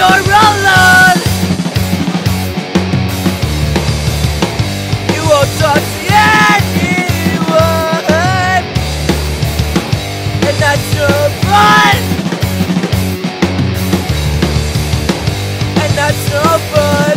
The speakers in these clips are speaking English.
you're alone. You won't talk to anyone, and that's no fun. And that's no fun.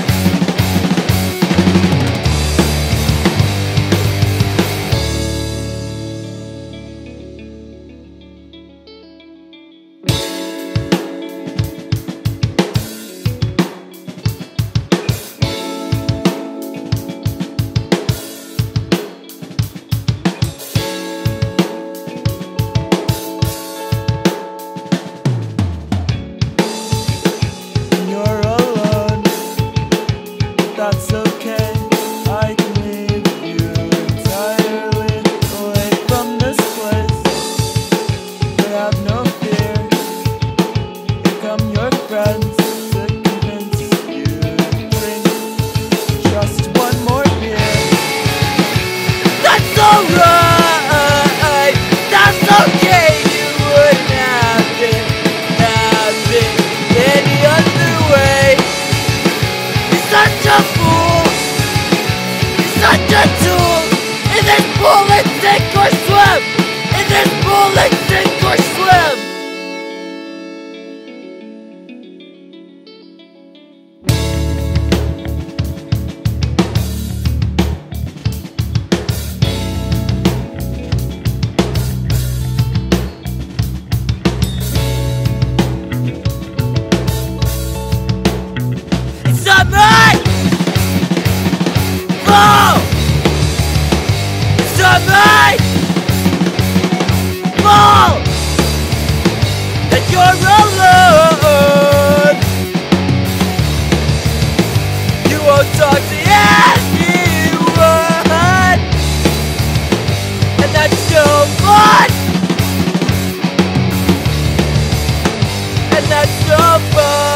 That's okay, I can leave you entirely away from this place. But have no fear, here come your friends to convince you to drink just one more beer. That's alright, that's okay. You wouldn't have it any other way. You're such a fool, you're such a tool. In this pool, let's sink or swim. In this pool, let's sink or swim. It's not right! Oh! It's not right! Oh! That you're alone! You won't talk to anyone! And that's no fun! And that's no fun!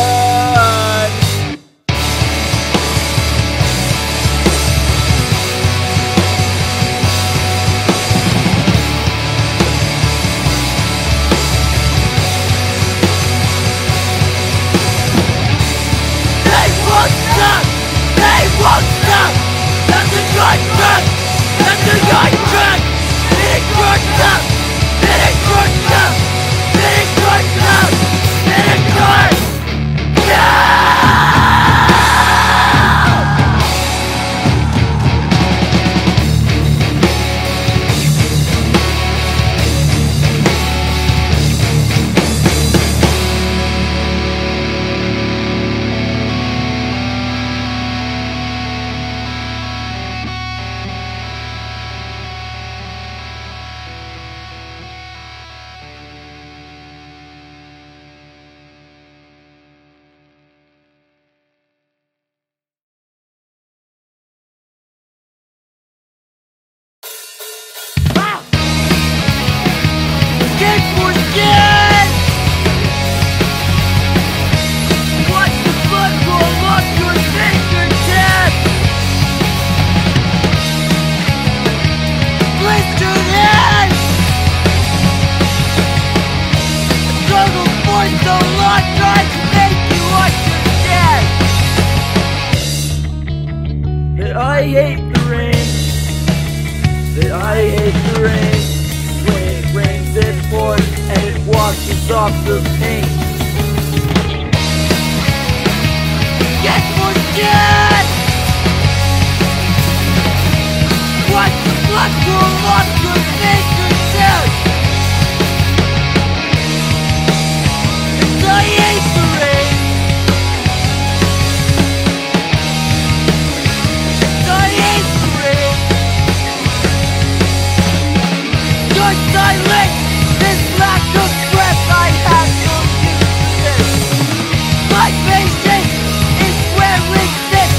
They won't stop! They won't stop! That's a good truck! That's a good truck! It is your stuff! It is your stuff! It is your stuff! It is yours! No! Get for skin! Watch the blood roll off your fingertips! Blistered hands! A struggle for so long trying to make you understand that I hate the rain. That I hate the rain. When it rains it pours and it washes off the paint. Get more dead! Watch the blood roll off your fingertips! And I hate the rain. And I hate the rain. Your silence, this lack of breath I have no use for this. My patience is wearing thin.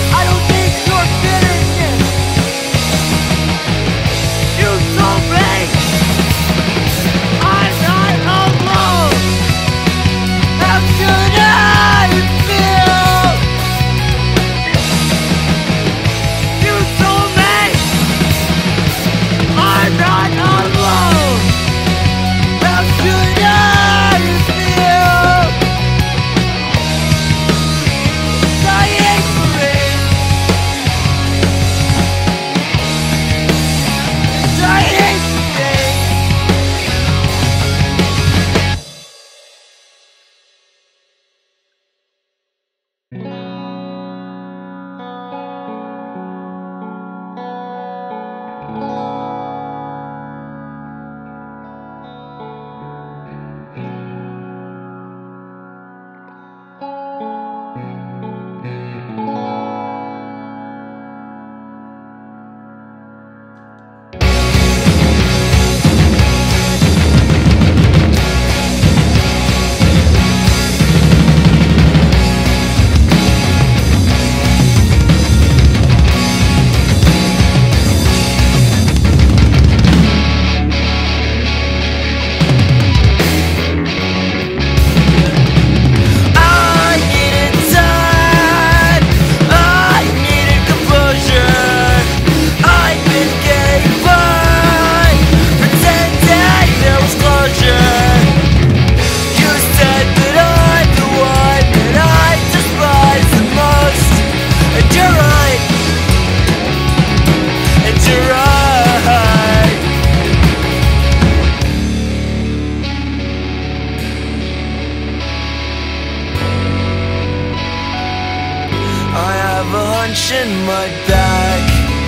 punch in my back,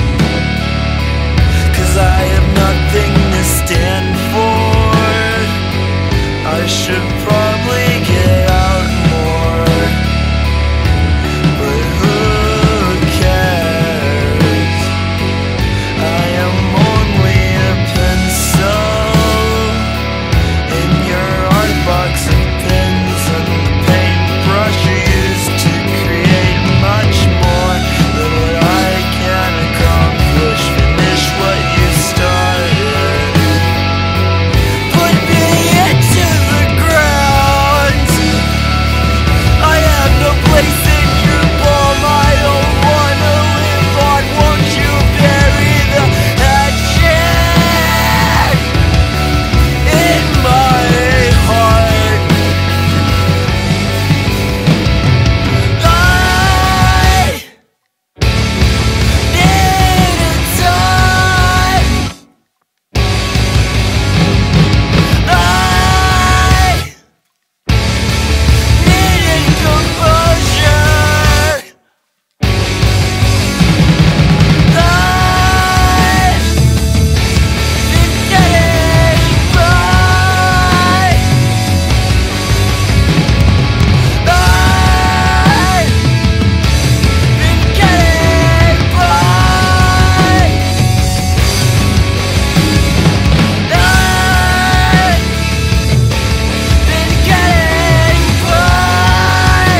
'cause I have nothing to stand for. I should probably get out more, but who cares? I am only a pencil in your art box of pins and the paintbrush you used to create much more than what I can accomplish. Finish what you started. Put me into the ground. I have no place in your palm. I don't wanna live on. Won't you bury the hatchet in my heart? I need a time. I needed composure. I've been getting by. I've been getting by. I've been getting by.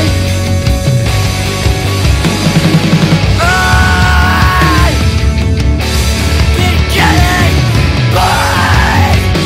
I've been getting by.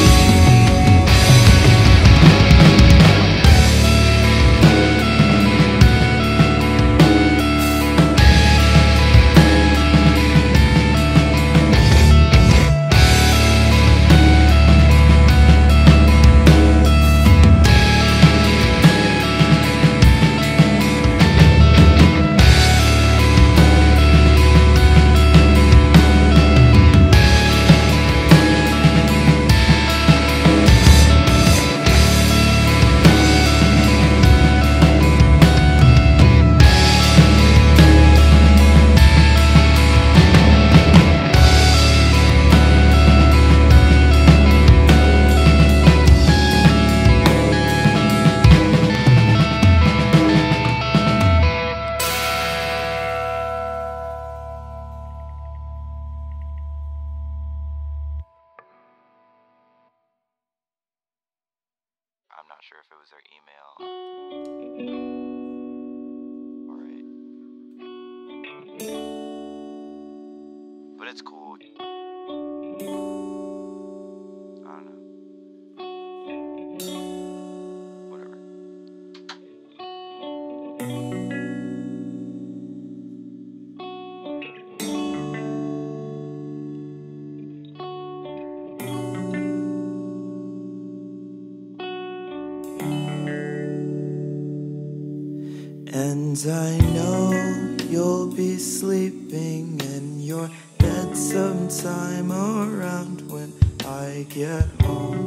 I'm not sure if it was their email. Alright. But it's cool. I don't know. Whatever. And I know you'll be sleeping in your bed sometime around when I get home.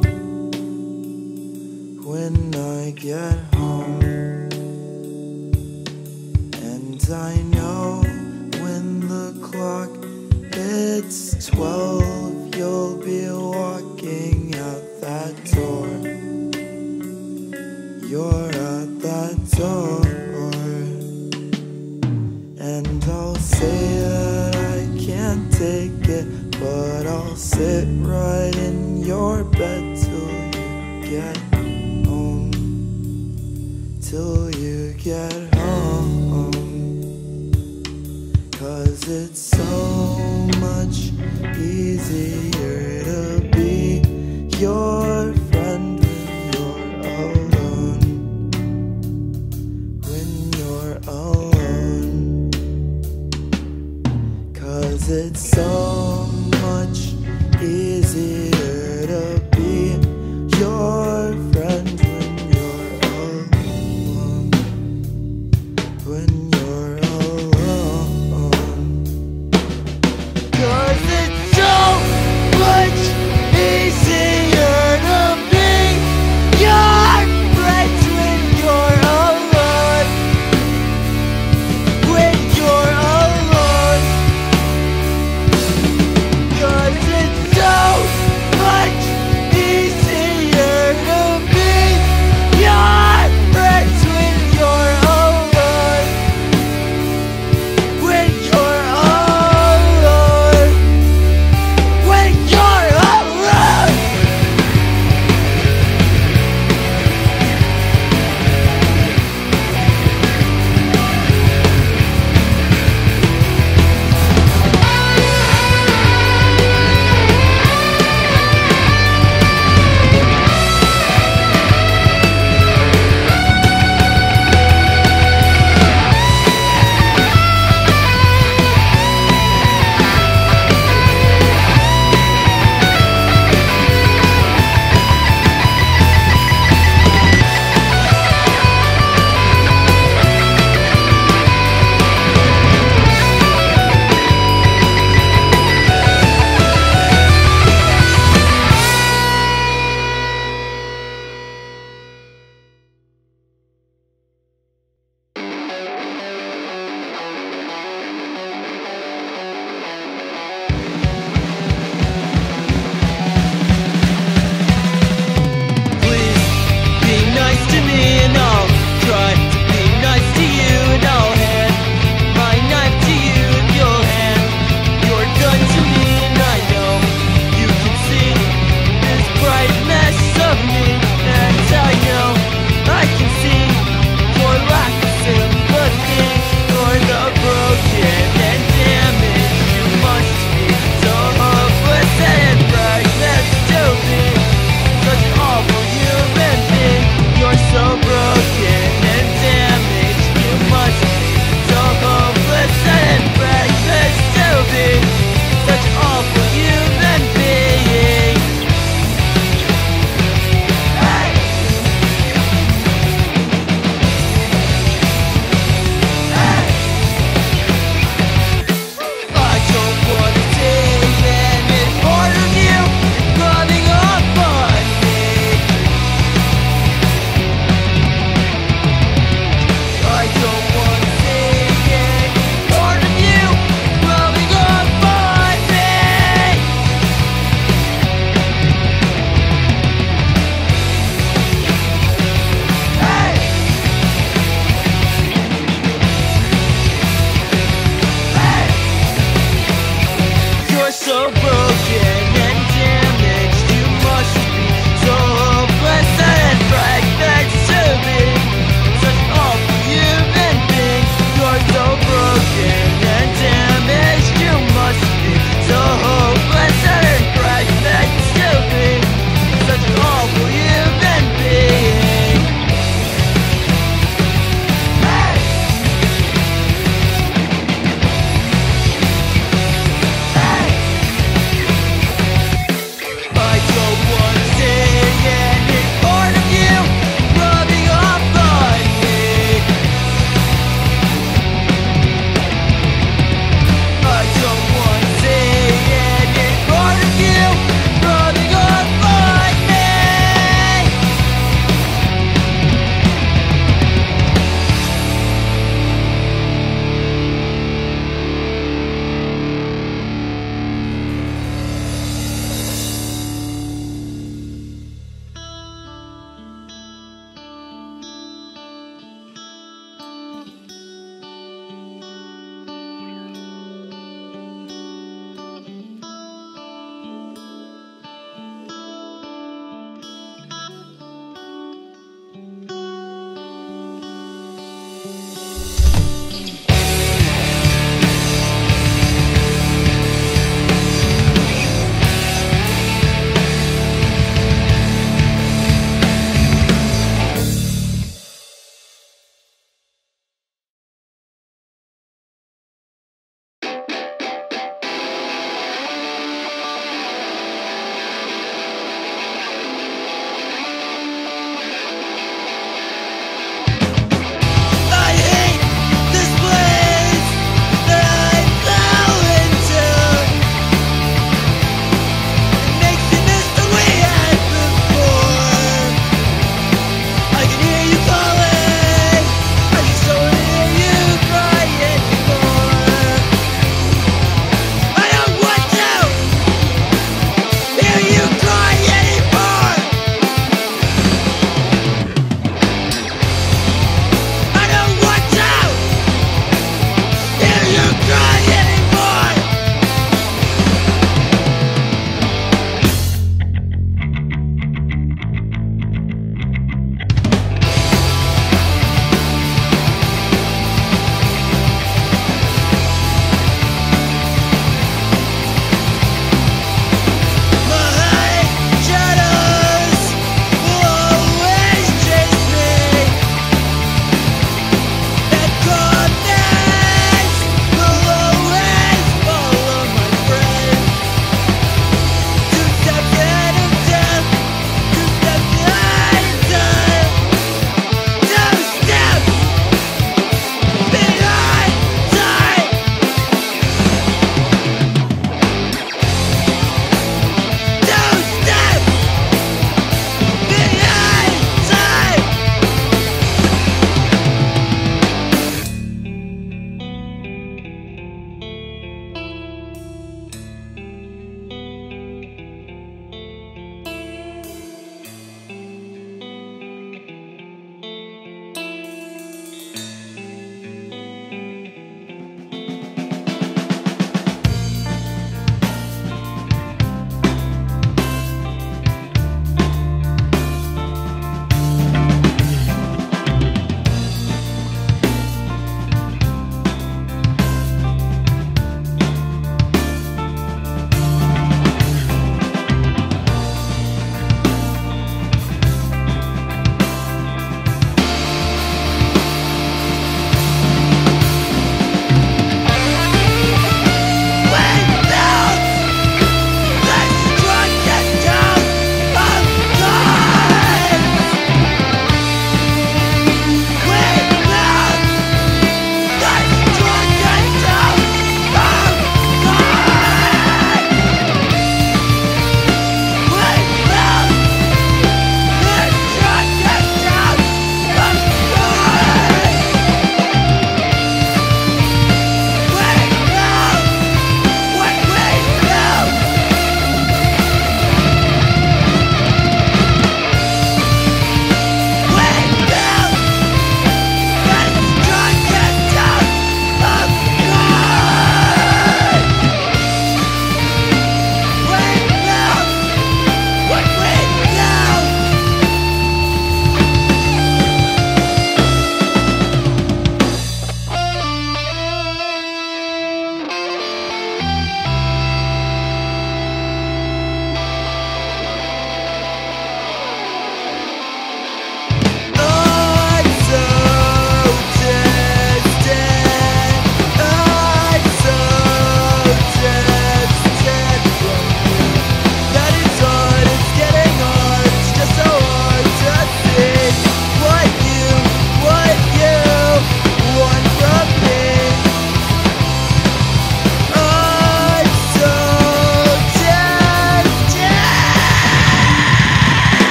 When I get home. And I know when the clock hits 12, you'll be walking out that door. You're at that door. And I'll say that I can't take it, but I'll sit right in your bed till you get home. Till you get home. 'Cause it's so much easier to be your friend when you're alone. When you're alone. 'Cause it's so